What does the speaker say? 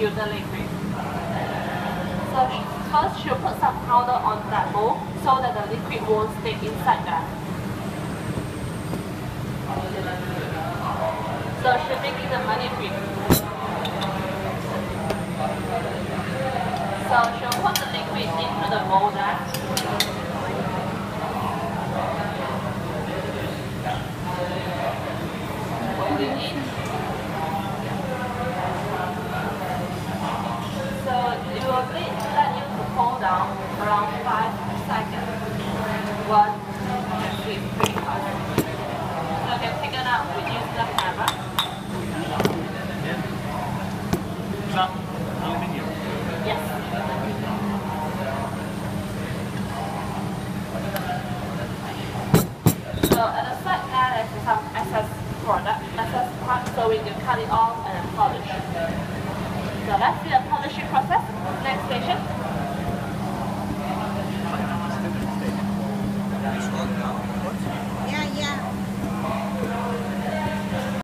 infuse the liquid. So first she'll put some powder on that bowl so that the liquid won't stay inside that. So she'll make it the money whip. So she'll put the liquid into the bowl there. Moving in. So it will let you to cool down around 5 seconds. 1, 2, 3, 4. So you can take it out, we use the hammer. Yes. So at the side there is some excess part, so we can cut it off and polish. So let's see the polishing process. Next